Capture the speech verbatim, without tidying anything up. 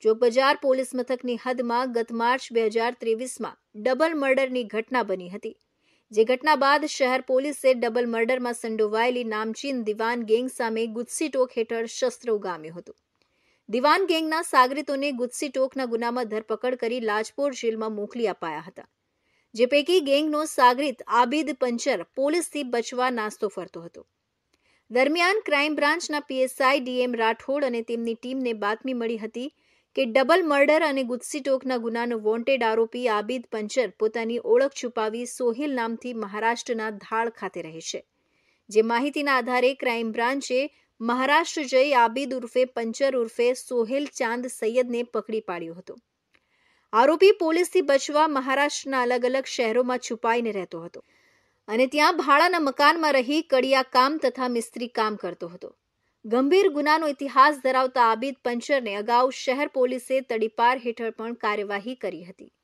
જોગબજાર police મથકની હદમાં ગત March બે હજાર ત્રેવીસમાં ડબલ મર્ડરની ઘટના બની હતી, જે ઘટના બાદ શહેર પોલીસે ડબલ મર્ડરમાં સંડોવાયેલી નામચીન દિવાન ગેંગ સામે ગુજસી ટોક હેઠળ શસ્ત્ર ઉગામ્યું હતું. દિવાન ગેંગના સાગરીતોને ગુજસી ટોકના ગુનામાં ધરપકડ કરી લાજપોર જેલમાં મોકલી અપાયા હતા, જે પૈકી ગેંગનો સાગરીત આબિદ પંચર પોલીસથી બચવા નાસ્તો ફરતો હતો. દરમિયાન ક્રાઇમ બ્રાન્ચના પીએસઆઈ ડીએમ રાઠોડ અને તેમની ટીમને બાતમી મળી હતી કે ડબલ મર્ડર અને ગુજસી ટોકના ગુનાનો વોન્ટેડ આરોપી આબિદ પંચર પોતાની ઓળખ છુપાવી સોહેલ નામથી મહારાષ્ટ્રના ધાળ ખાતે રહે છે. જે માહિતીના આધારે ક્રાઇમ બ્રાન્ચે મહારાષ્ટ્ર જઈ આબિદ ઉર્ફે પંચર ઉર્ફે સોહેલ ચાંદ સૈયદને પકડી પાડ્યો હતો. આરોપી પોલીસથી બચવા મહારાષ્ટ્રના અલગ અલગ શહેરોમાં છુપાઈને રહેતો હતો અને ત્યાં ભાડાના મકાનમાં રહી કડિયા કામ તથા મિસ્ત્રી કામ કરતો હતો. ગંભીર ગુનાનો ઇતિહાસ ધરાવતા આબિદ પંચરને અગાઉ શહેર પોલીસે તડીપાર હેઠળ પણ કાર્યવાહી કરી હતી.